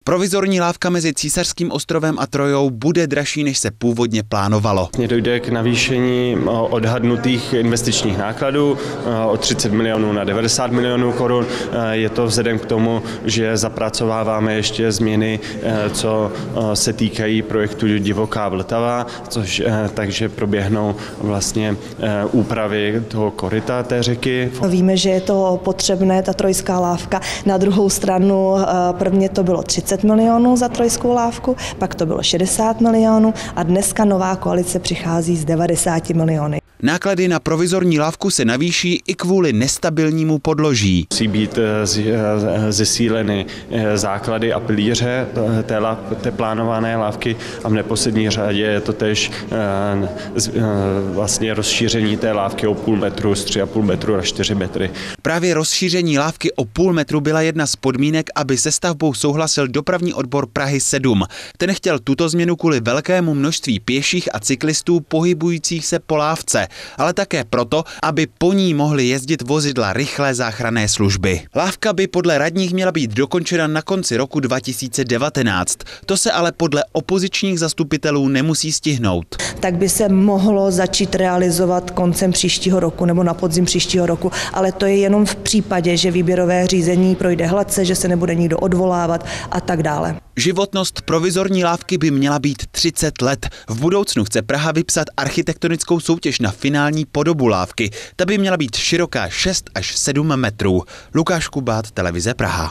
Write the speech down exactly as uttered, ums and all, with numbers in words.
Provizorní lávka mezi Císařským ostrovem a Trojou bude dražší, než se původně plánovalo. Dojde k navýšení odhadnutých investičních nákladů o třicet milionů na devadesát milionů korun. Je to vzhledem k tomu, že zapracováváme ještě změny, co se týkají projektu Divoká Vltava, což takže proběhnou vlastně úpravy toho koryta té řeky. Víme, že je to potřebné, ta trojská lávka. Na druhou stranu prvně to bylo třicet milionů za trojskou lávku, pak to bylo šedesát milionů a dneska nová koalice přichází s devadesáti miliony. Náklady na provizorní lávku se navýší i kvůli nestabilnímu podloží. Musí být zesíleny základy a pilíře té, té plánované lávky a v neposlední řadě je to též vlastně rozšíření té lávky o půl metru z tři a půl metru na čtyři metry. Právě rozšíření lávky o půl metru byla jedna z podmínek, aby se stavbou souhlasil dopravní odbor Prahy sedm. Ten chtěl tuto změnu kvůli velkému množství pěších a cyklistů pohybujících se po lávce, ale také proto, aby po ní mohly jezdit vozidla rychlé záchranné služby. Lávka by podle radních měla být dokončena na konci roku dva tisíce devatenáct. To se ale podle opozičních zastupitelů nemusí stihnout. Tak by se mohlo začít realizovat koncem příštího roku nebo na podzim příštího roku, ale to je jenom v případě, že výběrové řízení projde hladce, že se nebude nikdo odvolávat a tak dále. Životnost provizorní lávky by měla být třicet let. V budoucnu chce Praha vypsat architektonickou soutěž na finální podobu lávky. Ta by měla být široká šest až sedm metrů. Lukáš Kubát, televize Praha.